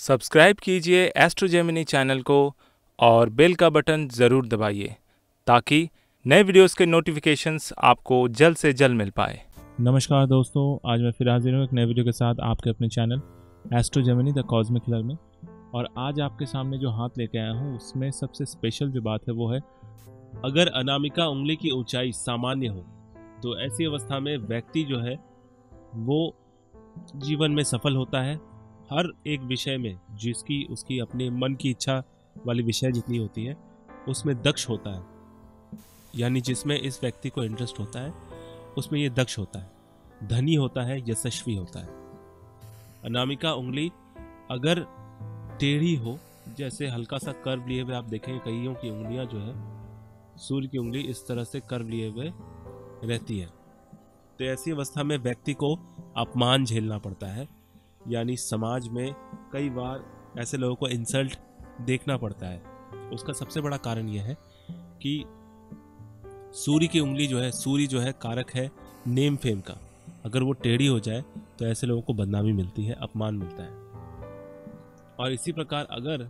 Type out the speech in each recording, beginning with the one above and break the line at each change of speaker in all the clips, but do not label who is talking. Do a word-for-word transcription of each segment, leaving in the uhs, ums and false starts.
Subscribe कीजिए astro Gemini channel को और बेल का बटन ज़रूर दबाइए ताकि नए वीडियोस के नोटिफिकेशंस आपको जल्द से जल्द मिल पाए।
नमस्कार दोस्तों, आज मैं फिर हाजिर हूँ एक नए वीडियो के साथ आपके अपने channel Astro Gemini the cosmic killer में। और आज आपके सामने जो हाथ लेके आया हूँ उसमें सबसे स्पेशल जो बात है वो है, अगर अनामिका उंगली की ऊंचाई सामान्य हो तो ऐसी अवस्था में व्यक्ति जो है वो जीवन में सफल होता है। हर एक विषय में जिसकी उसकी अपने मन की इच्छा वाली विषय जितनी होती है उसमें दक्ष होता है, यानी जिसमें इस व्यक्ति को इंटरेस्ट होता है उसमें ये दक्ष होता है, धनी होता है, यशस्वी होता है। अनामिका उंगली अगर टेढ़ी हो, जैसे हल्का सा कर्व लिए हुए आप देखेंगे कईयों की उंगलियां जो है सूर्य की उंगली इस तरह से कर्व लिए हुए रहती है, तो ऐसी अवस्था में व्यक्ति को अपमान झेलना पड़ता है। यानी समाज में कई बार ऐसे लोगों को इंसल्ट देखना पड़ता है। उसका सबसे बड़ा कारण यह है कि सूर्य की उंगली जो है, सूर्य जो है कारक है नेम फेम का, अगर वो टेढ़ी हो जाए तो ऐसे लोगों को बदनामी मिलती है, अपमान मिलता है। और इसी प्रकार अगर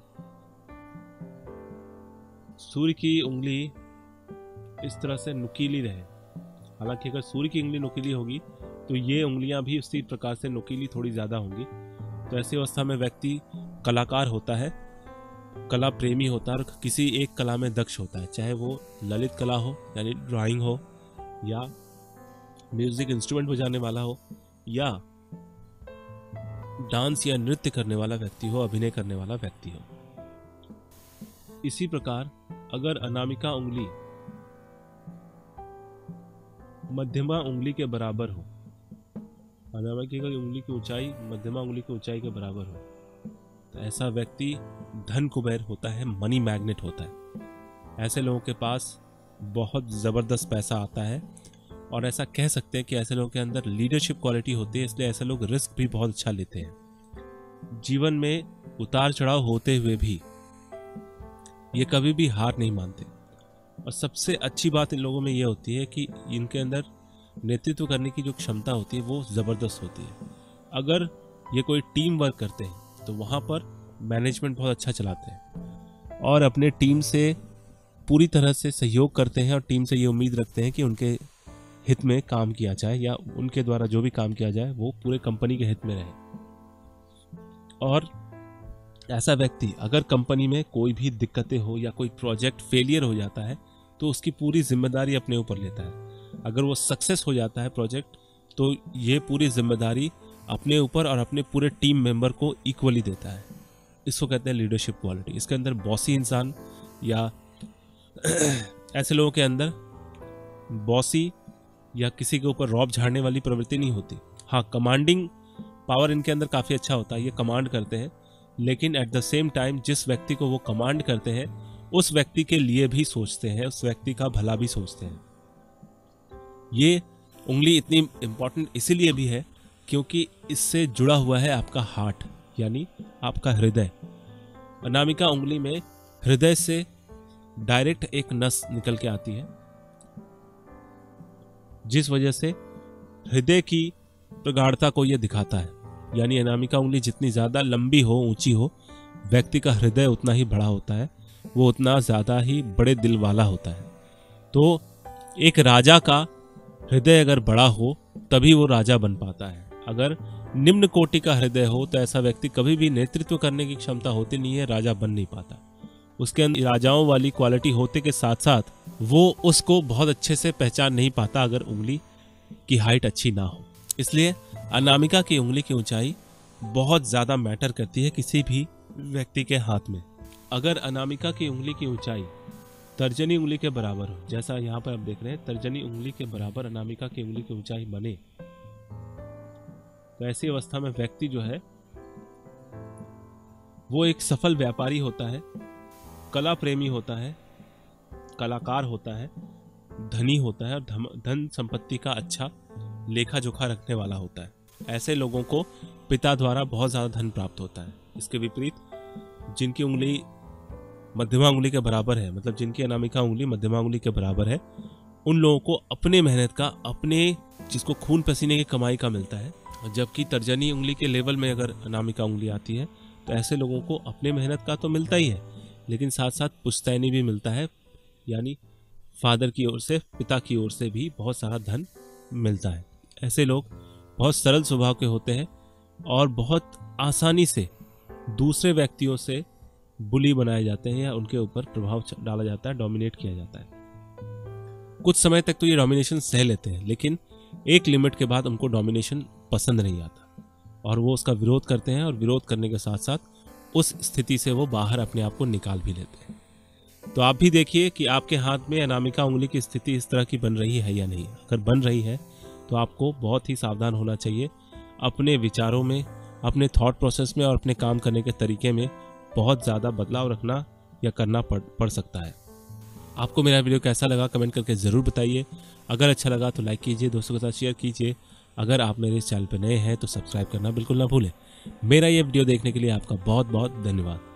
सूर्य की उंगली इस तरह से नुकीली रहे, हालांकि अगर सूर्य की उंगली नुकीली होगी तो ये उंगलियां भी उसी प्रकार से नुकीली थोड़ी ज़्यादा होंगी, तो ऐसी अवस्था में व्यक्ति कलाकार होता है, कला प्रेमी होता है और किसी एक कला में दक्ष होता है, चाहे वो ललित कला हो यानी ड्राइंग हो, या म्यूजिक इंस्ट्रूमेंट बजाने वाला हो, या डांस या नृत्य करने वाला व्यक्ति हो, अभिनय करने वाला व्यक्ति हो। इसी प्रकार अगर अनामिका उंगली मध्यमा उंगली के बराबर हो, अनामिका की उंगली की ऊंचाई मध्यमा उंगली की ऊंचाई के बराबर हो, तो ऐसा व्यक्ति धन कुबेर होता है, मनी मैग्नेट होता है। ऐसे लोगों के पास बहुत ज़बरदस्त पैसा आता है और ऐसा कह सकते हैं कि ऐसे लोगों के अंदर लीडरशिप क्वालिटी होती है, इसलिए ऐसे लोग रिस्क भी बहुत अच्छा लेते हैं। जीवन में उतार चढ़ाव होते हुए भी ये कभी भी हार नहीं मानते। और सबसे अच्छी बात इन लोगों में ये होती है कि इनके अंदर नेतृत्व करने की जो क्षमता होती है वो ज़बरदस्त होती है। अगर ये कोई टीम वर्क करते हैं तो वहाँ पर मैनेजमेंट बहुत अच्छा चलाते हैं और अपने टीम से पूरी तरह से सहयोग करते हैं और टीम से ये उम्मीद रखते हैं कि उनके हित में काम किया जाए या उनके द्वारा जो भी काम किया जाए वो पूरे कंपनी के हित में रहे। और ऐसा व्यक्ति अगर कंपनी में कोई भी दिक्कतें हो या कोई प्रोजेक्ट फेलियर हो जाता है तो उसकी पूरी जिम्मेदारी अपने ऊपर लेता है। अगर वो सक्सेस हो जाता है प्रोजेक्ट तो ये पूरी जिम्मेदारी अपने ऊपर और अपने पूरे टीम मेंबर को इक्वली देता है। इसको कहते हैं लीडरशिप क्वालिटी। इसके अंदर बॉसी इंसान या ऐसे लोगों के अंदर बॉसी या किसी के ऊपर रौब झाड़ने वाली प्रवृत्ति नहीं होती। हाँ, कमांडिंग पावर इनके अंदर काफ़ी अच्छा होता है, ये कमांड करते हैं, लेकिन एट द सेम टाइम जिस व्यक्ति को वो कमांड करते हैं उस व्यक्ति के लिए भी सोचते हैं, उस व्यक्ति का भला भी सोचते हैं। ये उंगली इतनी इम्पॉर्टेंट इसीलिए भी है क्योंकि इससे जुड़ा हुआ है आपका हार्ट, यानी आपका हृदय। अनामिका उंगली में हृदय से डायरेक्ट एक नस निकल के आती है, जिस वजह से हृदय की प्रगाढ़ता को यह दिखाता है। यानी अनामिका उंगली जितनी ज़्यादा लंबी हो, ऊंची हो, व्यक्ति का हृदय उतना ही बड़ा होता है, वो उतना ज़्यादा ही बड़े दिल वाला होता है। तो एक राजा का हृदय अगर बड़ा हो तभी वो राजा बन पाता है। अगर निम्न कोटि का हृदय हो तो ऐसा व्यक्ति कभी भी नेतृत्व करने की क्षमता होती नहीं है, राजा बन नहीं पाता। उसके अंदर राजाओं वाली क्वालिटी होते के साथ साथ वो उसको बहुत अच्छे से पहचान नहीं पाता अगर उंगली की हाइट अच्छी ना हो। इसलिए अनामिका की उंगली की ऊंचाई बहुत ज़्यादा मैटर करती है किसी भी व्यक्ति के हाथ में। अगर अनामिका की उंगली की ऊंचाई तर्जनी उंगली के बराबर हो, जैसा यहाँ पर आप देख रहे हैं तर्जनी उंगली के बराबर अनामिका की उंगली की ऊंचाई बने, तो ऐसी अवस्था में व्यक्ति जो है वो एक सफल व्यापारी होता है, कला प्रेमी होता है, कलाकार होता है, धनी होता है और धन संपत्ति का अच्छा लेखा जोखा रखने वाला होता है। ऐसे लोगों को पिता द्वारा बहुत ज़्यादा धन प्राप्त होता है। इसके विपरीत जिनकी उंगली मध्यमा उंगली के बराबर है, मतलब जिनकी अनामिका उंगली मध्यमा उंगली के बराबर है, उन लोगों को अपने मेहनत का, अपने जिसको खून पसीने की कमाई का मिलता है, जबकि तर्जनी उंगली के लेवल में अगर अनामिका उंगली आती है तो ऐसे लोगों को अपने मेहनत का तो मिलता ही है, लेकिन साथ साथ पुश्तैनी भी मिलता है, यानी फादर की ओर से, पिता की ओर से भी बहुत सारा धन मिलता है। ऐसे लोग बहुत सरल स्वभाव के होते हैं और बहुत आसानी से दूसरे व्यक्तियों से बुली बनाए जाते हैं या उनके ऊपर प्रभाव डाला जाता है, डोमिनेट किया जाता है। कुछ समय तक तो ये डोमिनेशन सह लेते हैं, लेकिन एक लिमिट के बाद उनको डोमिनेशन पसंद नहीं आता और वो उसका विरोध करते हैं, और विरोध करने के साथ साथ उस स्थिति से वो बाहर अपने आप को निकाल भी लेते हैं। तो आप भी देखिए कि आपके हाथ में अनामिका उंगली की स्थिति इस तरह की बन रही है या नहीं। अगर बन रही है तो आपको बहुत ही सावधान होना चाहिए। अपने विचारों में, अपने थॉट प्रोसेस में और अपने काम करने के तरीके में बहुत ज़्यादा बदलाव रखना या करना पड़ पड़ सकता है। आपको मेरा वीडियो कैसा लगा कमेंट करके ज़रूर बताइए। अगर अच्छा लगा तो लाइक कीजिए, दोस्तों के साथ शेयर कीजिए। अगर आप मेरे इस चैनल पर नए हैं तो सब्सक्राइब करना बिल्कुल ना भूलें। मेरा ये वीडियो देखने के लिए आपका बहुत बहुत धन्यवाद।